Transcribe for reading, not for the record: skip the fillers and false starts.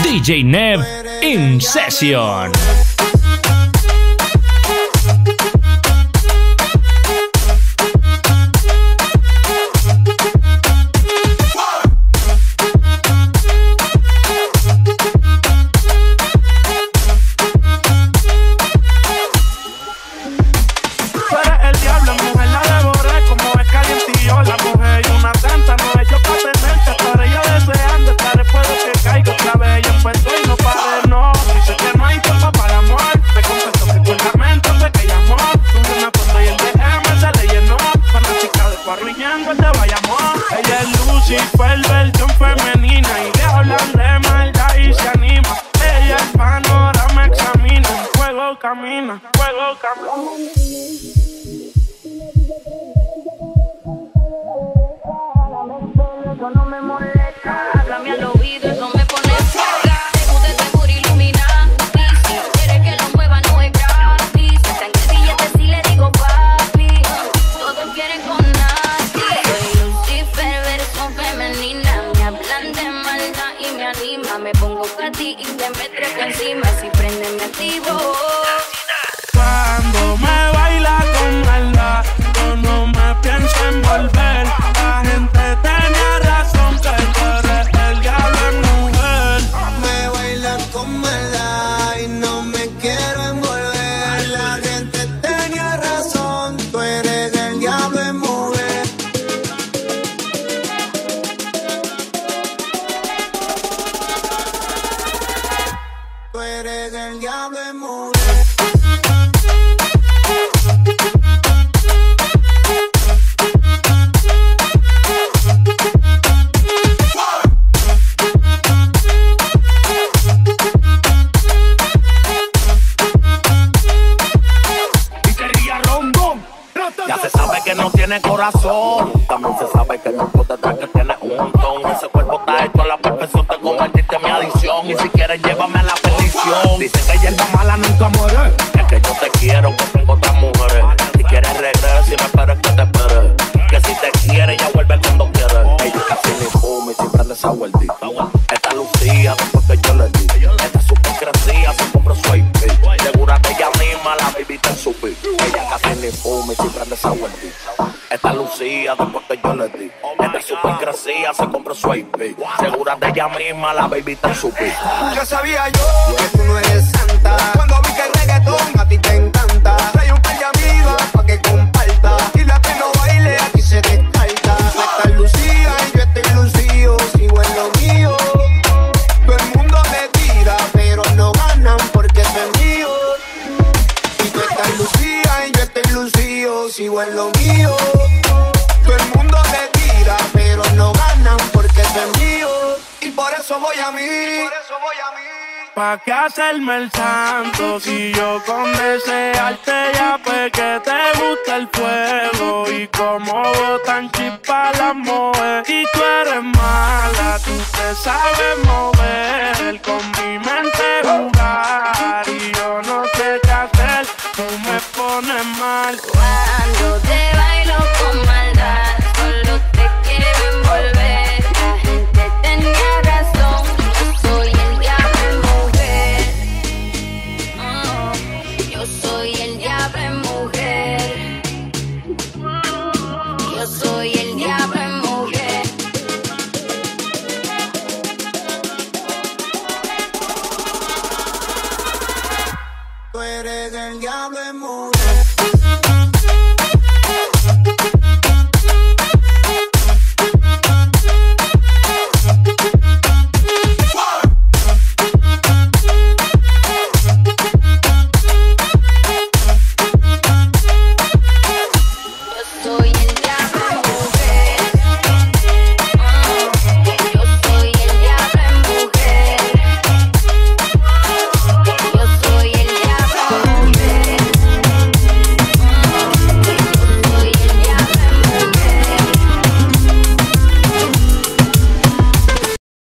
DJ Nev in session. Ella es Lucifer, versión femenina, y le hablan de maldad y se anima. Ella el panorama examina, fuego camina, fuego camina. Eso no me molesta, háblame al oído, eso me pone cerca. Te gusta ese puro iluminar, y si quieres que lo mueva no es gratis. Está en el billete si le digo papi, todos quieren con nadie. Soy Lucifer, versión femenina, me hablan de maldad y me anima. Me pongo a ti y te me trepo encima, si prende me activo. Cuando me baila con maldad, yo no me pienso envolver. La gente tenía razón que tú eres el diablo en mujer. Me baila con maldad y no me quiero envolver. La gente tenía razón, tú eres el diablo en mujer. Tú eres el diablo en mujer. Ya se sabe que no tiene corazón, también se sabe que no por detrás que tiene un montón. Ese cuerpo está hecho a la perfección, te convertiste en mi adicción. Y si quieres llévame a la perdición. Dicen que hierba mala nunca muere, es que yo te quiero, que tengo otras mujeres. Si quieres regresa, si me esperes que te espere. Que si te quiere ya vuelve cuando quiere. Ella casi ni fuma y siempre anda esa vueltita. Esta lucía después que yo le di. Esta super crecía, se compró su IP. Segura de ella misma, la baby está en su beat. Ella casi ni fuma y siempre anda esa vueltita. Esta lucía después que yo le di. Esta super crecía, se compró su IP. Segura de ella misma, la baby está en su beat. Ya sabía yo que tú no eres santa. Cuando vi que el reggaetón a ti te encanta. Trae un par de amigas pa' que comparta. Y la que no baile aquí se descarta. Tú estás lucida y yo estoy lucido. Sigo en lo mío. Todo el mundo te tira, pero no ganan porque eso es mío. Y tú estás lucida y yo estoy lucido. Sigo en lo mío. Todo el mundo te tira, pero no ganan porque eso es mío. Y por eso voy a mí. ¿Pa' qué hacerme el santo si yo con desearte ya pues que te gusta el fuego? Y como botan chispa las mujeres. Y tú eres mala, tú te sabes mover.